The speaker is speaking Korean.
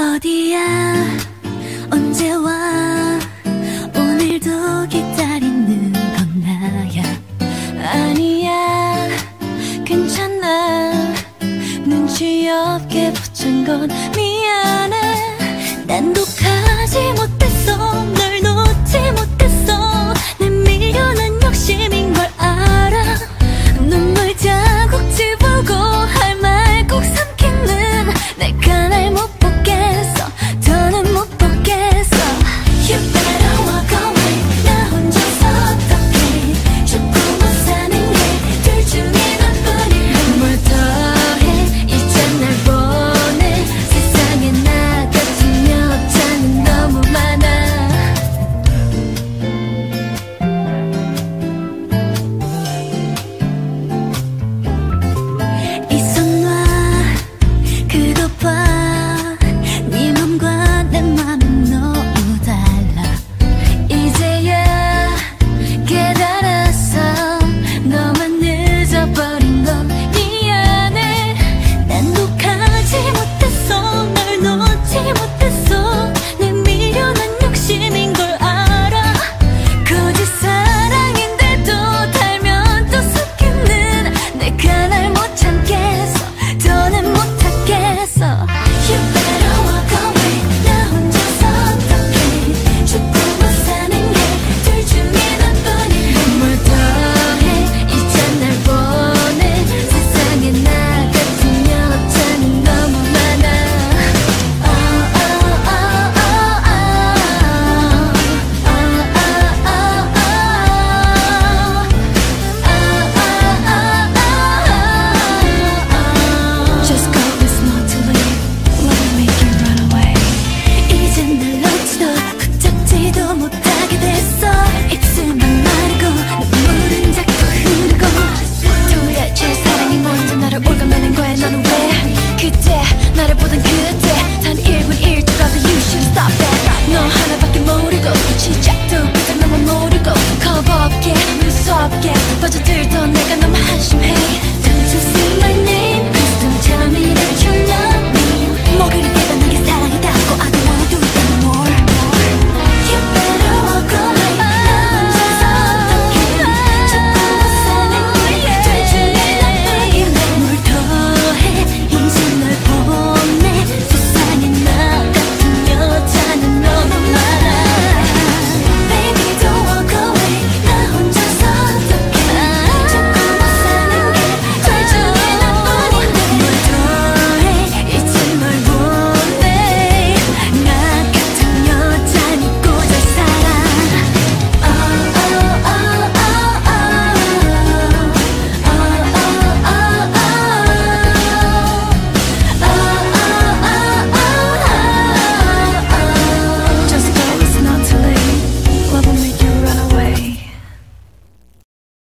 어디야 언제 와 오늘도 기다리는 건 나야. 아니야 괜찮아 눈치 없게 붙은 건 미안해. 난 독하지 못했어 널 놓지 못했어. 내 미련한 욕심인 걸 알아. 눈물 자국 지우고 할 말 꼭 삼키는 내가 날 못 보겠어 더는 못 보겠어. You better walk away 나 혼자서 어떡해. 죽고 못 사는 게 둘 중에 너뿐이야. 뭘 더해 이제 날 보내. 세상에 나 같은 여자는 너무 많아. 이 손 놔 그거 봐. 네 맘과 내 맘은 너무 달라. 이제야 깨달았어 너만 늦어버린 건 미안해. 난 독하지 못했어 널 놓지 못했어. 내 미련한 욕심인 걸 알아. 거짓 사랑인데도 달면 또 속이는 내가 날 못 참겠어 더는 못하겠어. You better walk away 나 혼자서 어떡해. 죽고 못 사는 게 둘 중에 너뿐이야. 뭘 더해 이제 날 보내. 세상에 나 같은 여자는 너무 많아. Just go, it's not too late. Let me make you run away. 이젠 날 놓지도 붙잡지도 못하게 됐어. 입술만 마르고 눈물은 자꾸 흐르고. 도대체 사랑이 뭔지 나를 올가매는 거야. 너는 왜 그때 나를 보던 그때